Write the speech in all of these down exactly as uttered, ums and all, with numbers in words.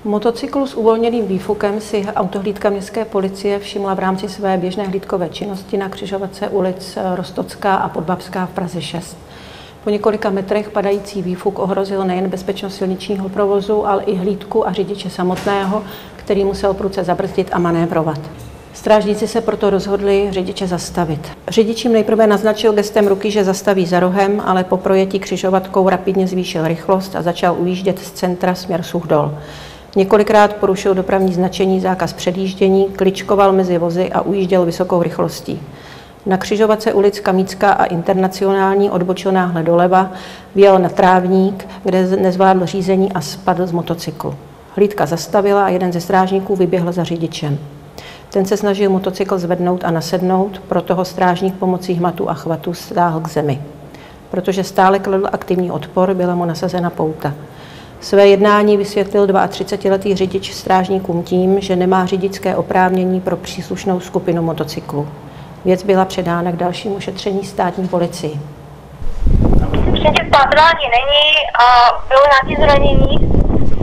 Motocyklu s uvolněným výfukem si autohlídka městské policie všimla v rámci své běžné hlídkové činnosti na křižovatce ulic Roztocká a Podbabská v Praze šest. Po několika metrech padající výfuk ohrozil nejen bezpečnost silničního provozu, ale i hlídku a řidiče samotného, který musel prudce zabrzdit a manévrovat. Strážníci se proto rozhodli řidiče zastavit. Řidič jim nejprve naznačil gestem ruky, že zastaví za rohem, ale po projetí křižovatkou rapidně zvýšil rychlost a začal ujíždět z centra směr Suchdol. Několikrát porušil dopravní značení, zákaz předjíždění, kličkoval mezi vozy a ujížděl vysokou rychlostí. Na křižovatce ulic Kamícká a Internacionální odbočil náhle doleva, vjel na trávník, kde nezvládl řízení a spadl z motocyklu. Hlídka zastavila a jeden ze strážníků vyběhl za řidičem. Ten se snažil motocykl zvednout a nasednout, proto ho strážník pomocí hmatu a chvatu stáhl k zemi. Protože stále kladl aktivní odpor, byla mu nasazena pouta. Své jednání vysvětlil třicetiletý řidič strážníkům tím, že nemá řidičské oprávnění pro příslušnou skupinu motocyklu. Věc byla předána k dalšímu šetření státní policii. Myslím, že pátrání není a bylo nějaké zranění.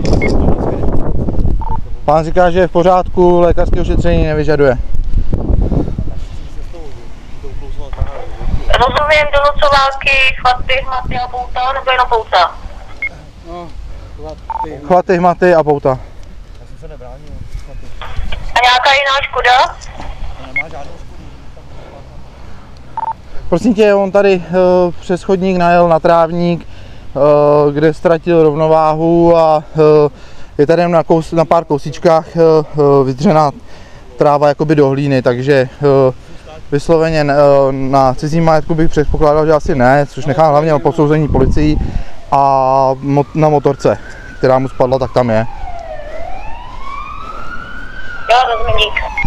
Pán říká, že je v pořádku, lékařské ošetření nevyžaduje. Rozumím, donocováky, chvaty, hmaty a pouta, nebo jenom pouta? No, chvaty. Chvaty, hmaty a pouta. Já jsem se nebránil. A nějaká jiná škoda? Nemá žádnou škodu. Prosím tě, on tady uh, přes chodník najel na trávník, uh, kde ztratil rovnováhu a uh, je tady na, kous, na pár kousíčkách uh, vydřená tráva jakoby do hlíny, takže uh, vysloveně uh, na cizím majetku bych předpokládal, že asi ne, což nechám hlavně na posouzení policií a mot, na motorce, která mu spadla, tak tam je. Jo, rozumím, dík.